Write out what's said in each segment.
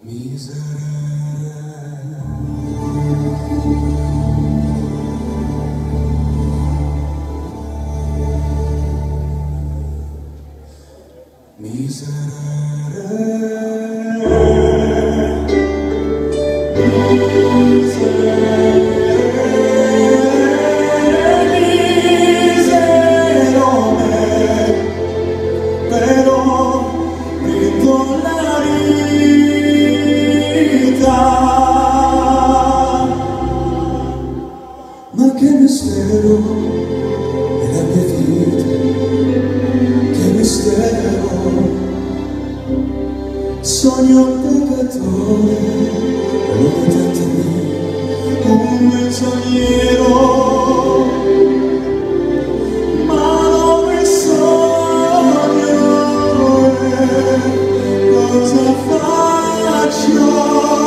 Ma che mistero è la mia vita, che mistero, sogno peccatore, non tanto mio, un menzognero, ma non è sogno, cosa faccio?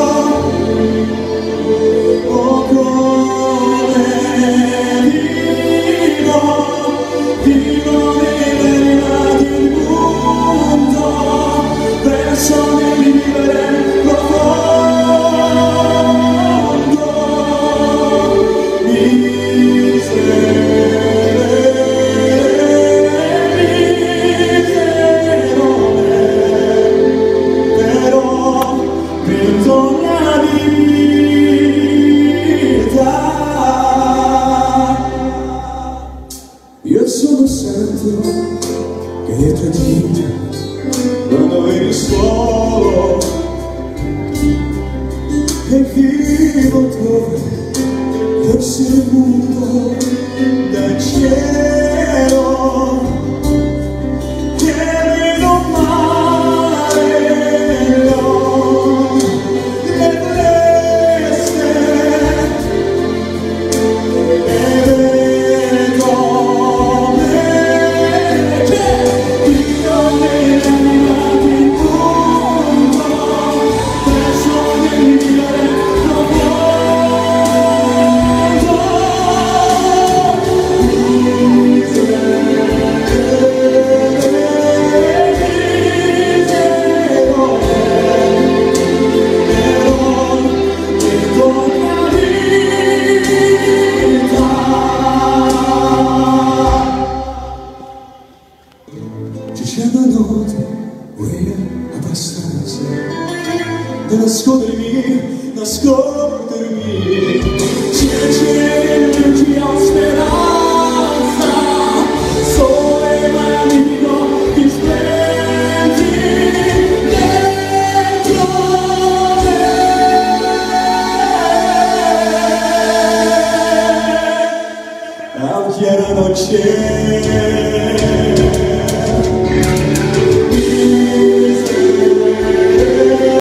Io sono certo che dietro di te, quando eri solo, e vivo dove io sia muto dal cielo, che vedo mare, le feste, e vedo c'è una notte buia abbastanza da nascondermi, c'è energia o speranza, sole ma amico ti spenti dentro me, anche la noche